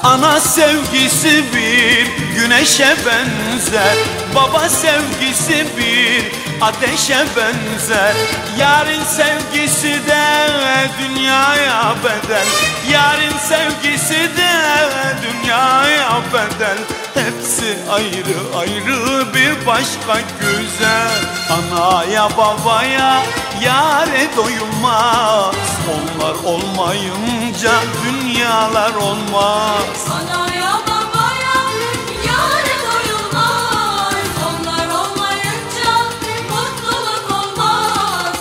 Ana sevgisi bir güneşe benzer, baba sevgisi bir ateşe benzer. Yarın sevgisi de dünyaya bedel, yarın sevgisi de dünyaya bedel. Hepsi ayrı ayrı bir başka güzel. Anaya babaya yâre doyulmaz, onlar olmayınca dünyalar olmaz. Anaya babaya yâre doyulmaz, onlar olmayınca mutluluk olmaz.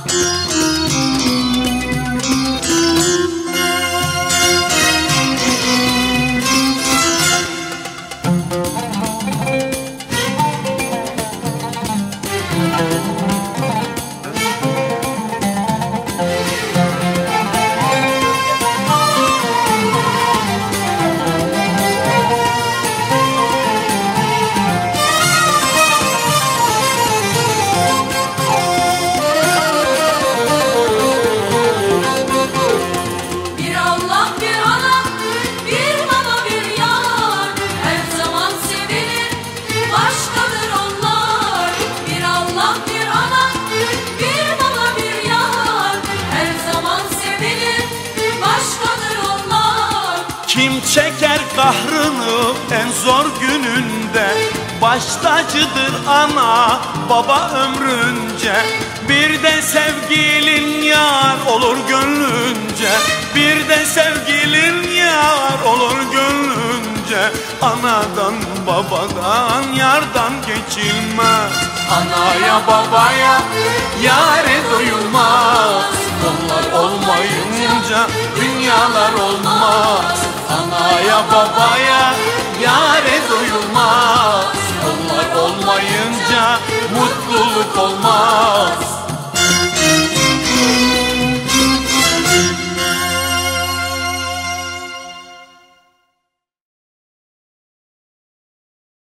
Kim çeker kahrını en zor gününde, baş tacıdır ana baba ömrünce. Bir de sevgilin yar olur gönlünce, bir de sevgilin yar olur gönlünce. Anadan babadan yardan geçilmez, anaya babaya yâre doyulmaz. Onlar olmayınca dünyalar olmaz. Anaya babaya yâre doyulmaz.